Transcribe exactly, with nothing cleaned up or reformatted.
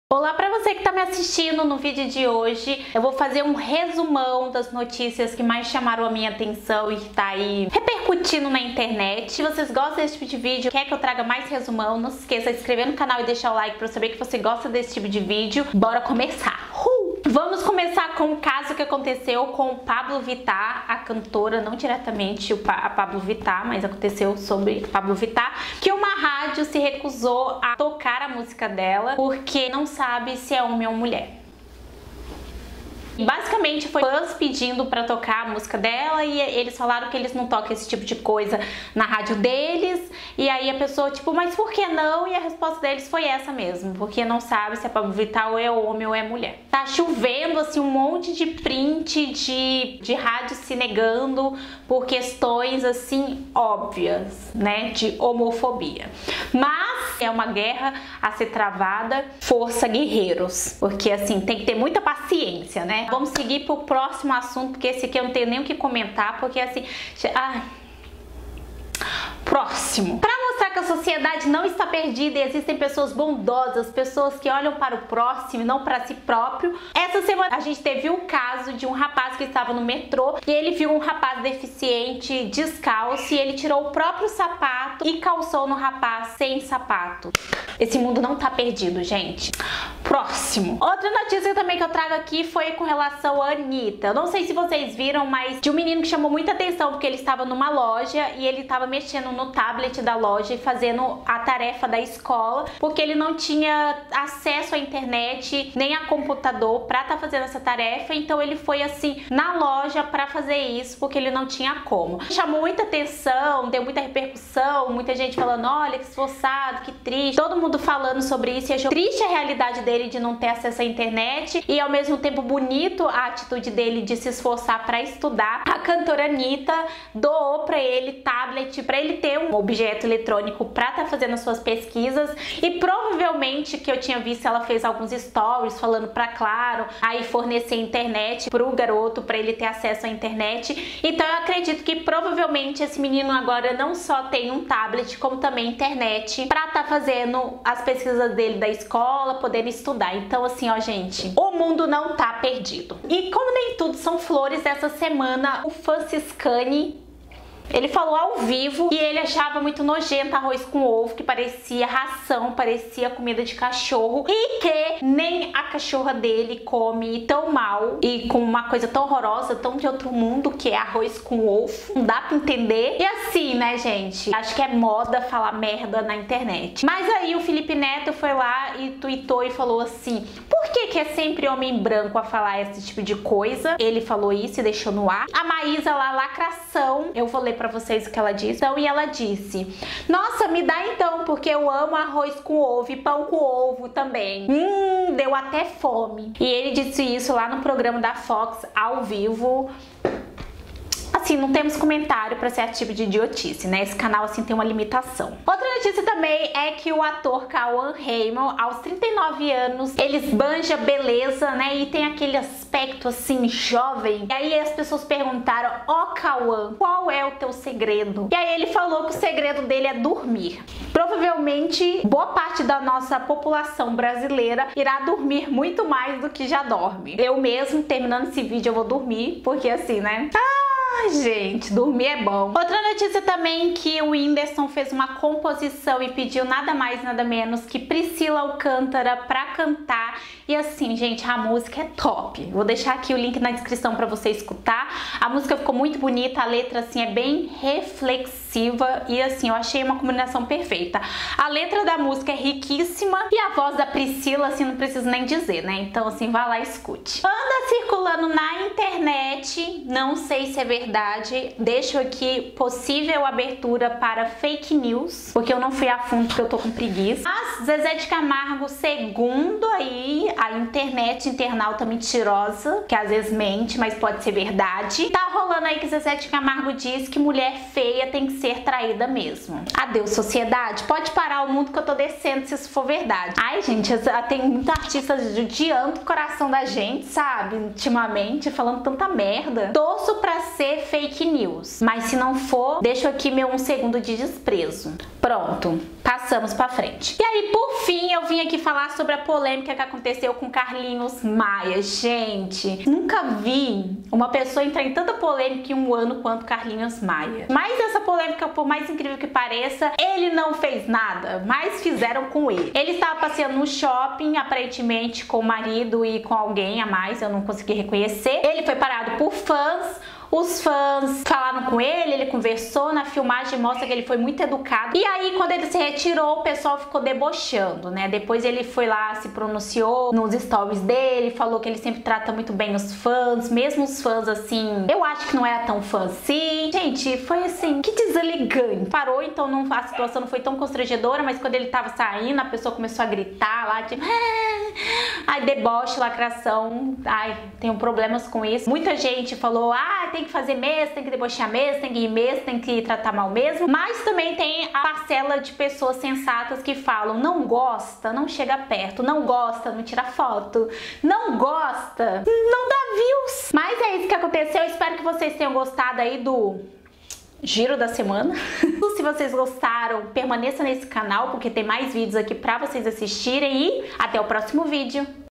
Olá para você que está me assistindo no vídeo de hoje. Eu vou fazer um resumão das notícias que mais chamaram a minha atenção e que tá aí repercutindo na internet. Se vocês gostam desse tipo de vídeo, quer que eu traga mais resumão, não se esqueça de se inscrever no canal e deixar o like para eu saber que você gosta desse tipo de vídeo. Bora começar! Uh! Vamos começar com o caso que aconteceu com o Pablo Vittar, a cantora, não diretamente a Pablo Vittar, mas aconteceu sobre Pablo Vittar, que uma rádio se recusou a tocar a música dela porque não sabe se é homem ou mulher. Basicamente foi fãs pedindo pra tocar a música dela e eles falaram que eles não tocam esse tipo de coisa na rádio deles. E aí a pessoa tipo, mas por que não? E a resposta deles foi essa mesmo, porque não sabe se é Pablo Vittar ou é homem ou é mulher. Tá chovendo assim um monte de print de, de rádio se negando por questões assim óbvias, né, de homofobia. Mas é uma guerra a ser travada, força guerreiros, porque assim tem que ter muita paciência, né? Vamos seguir pro próximo assunto, porque esse aqui eu não tenho nem o que comentar, porque assim... Ai... Próximo. Para mostrar que a sociedade não está perdida e existem pessoas bondosas, pessoas que olham para o próximo e não para si próprio. Essa semana a gente teve o caso de um rapaz que estava no metrô e ele viu um rapaz deficiente descalço e ele tirou o próprio sapato e calçou no rapaz sem sapato. Esse mundo não tá perdido, gente. Próximo. Outra notícia também que eu trago aqui foi com relação à Anitta. Eu não sei se vocês viram, mas de um menino que chamou muita atenção porque ele estava numa loja e ele estava mexendo no tablet da loja e fazendo a tarefa da escola porque ele não tinha acesso à internet nem a computador para estar tá fazendo essa tarefa, então ele foi assim na loja para fazer isso porque ele não tinha como. Chamou muita atenção, deu muita repercussão, muita gente falando, olha que esforçado, que triste, todo mundo falando sobre isso e achou triste a realidade dele de não ter acesso à internet e ao mesmo tempo bonito a atitude dele de se esforçar para estudar. A cantora Anitta doou para ele tablet, para ele ter um objeto eletrônico para estar tá fazendo as suas pesquisas e provavelmente que eu tinha visto ela fez alguns stories falando para Claro aí fornecer internet pro garoto para ele ter acesso à internet. Então eu acredito que provavelmente esse menino agora não só tem um tablet como também internet para estar tá fazendo as pesquisas dele da escola, podendo estudar. Então assim, ó gente, o mundo não tá perdido. E como nem tudo são flores, essa semana o Franciscani ele falou ao vivo que ele achava muito nojento arroz com ovo, que parecia ração, parecia comida de cachorro e que nem a cachorra dele come tão mal e com uma coisa tão horrorosa, tão de outro mundo, que é arroz com ovo. Não dá pra entender. E assim, né, gente? Acho que é moda falar merda na internet. Mas aí o Felipe Neto foi lá e tweetou e falou assim, por que que é sempre homem branco a falar esse tipo de coisa? Ele falou isso e deixou no ar. A Maísa lá, lacração, eu vou ler pra vocês o que ela disse. Então, e ela disse, nossa, me dá então, porque eu amo arroz com ovo e pão com ovo também. Hum, deu até fome. E ele disse isso lá no programa da Fox, ao vivo. Assim, não temos comentário para certo tipo de idiotice, né? Esse canal, assim, tem uma limitação. Outra notícia também é que o ator Cauã Raymond, aos trinta e nove anos, ele esbanja beleza, né? E tem aquele aspecto, assim, jovem. E aí as pessoas perguntaram, ó oh, Cauã, qual é o teu segredo? E aí ele falou que o segredo dele é dormir. Provavelmente, boa parte da nossa população brasileira irá dormir muito mais do que já dorme. Eu mesmo, terminando esse vídeo, eu vou dormir, porque assim, né? Ah! Ai, gente, dormir é bom. Outra notícia também que o Whindersson fez uma composição e pediu nada mais, nada menos que Priscila Alcântara pra cantar. E assim, gente, a música é top. Vou deixar aqui o link na descrição pra você escutar. A música ficou muito bonita, a letra assim é bem reflexiva e assim, eu achei uma combinação perfeita. A letra da música é riquíssima e a voz da Priscila, assim, não preciso nem dizer, né? Então assim, vá lá e escute. Anda circulando na internet, não sei se é verdade, deixo aqui possível abertura para fake news, porque eu não fui a fundo porque eu tô com preguiça. Mas Zezé de Camargo, segundo aí a internet, internauta mentirosa, que às vezes mente, mas pode ser verdade. Tá rolando aí que Zezé de Camargo diz que mulher feia tem que ser traída mesmo. Adeus, sociedade. Pode parar o mundo que eu tô descendo se isso for verdade. Ai, gente, tem muita artista judiando o coração da gente, sabe? Ultimamente, falando tanta merda. Torço pra ser fake news, mas se não for, deixo aqui meu um segundo de desprezo. Pronto, passamos pra frente. E aí, por fim, eu vim aqui falar sobre a polêmica que aconteceu com Carlinhos Maia. Gente, nunca vi uma pessoa entrar em tanta polêmica em um ano quanto Carlinhos Maia. Mas essa polêmica, por mais incrível que pareça, ele não fez nada, mas fizeram com ele. Ele estava passeando no shopping, aparentemente com o marido e com alguém a mais, eu não consegui reconhecer. Ele foi parado por fãs. Os fãs falaram com ele, ele conversou, na filmagem mostra que ele foi muito educado. E aí, quando ele se retirou, o pessoal ficou debochando, né? Depois ele foi lá, se pronunciou nos stories dele, falou que ele sempre trata muito bem os fãs, mesmo os fãs, assim, eu acho que não era tão fã assim. Gente, foi assim, que deselegante. Parou, então não, a situação não foi tão constrangedora, mas quando ele tava saindo, a pessoa começou a gritar lá, tipo... Ai, deboche, lacração, ai, tenho problemas com isso. Muita gente falou, ah, tem que fazer mesmo, tem que debochar mesmo, tem que ir mesmo, tem que tratar mal mesmo. Mas também tem a parcela de pessoas sensatas que falam, não gosta, não chega perto, não gosta, não tira foto, não gosta, não dá views. Mas é isso que aconteceu, eu espero que vocês tenham gostado aí do... giro da semana. Se vocês gostaram, permaneça nesse canal porque tem mais vídeos aqui pra vocês assistirem e até o próximo vídeo.